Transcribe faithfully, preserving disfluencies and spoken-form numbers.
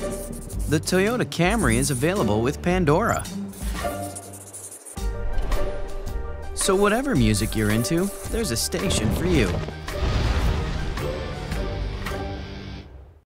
The Toyota Camry is available with Pandora. So whatever music you're into, there's a station for you.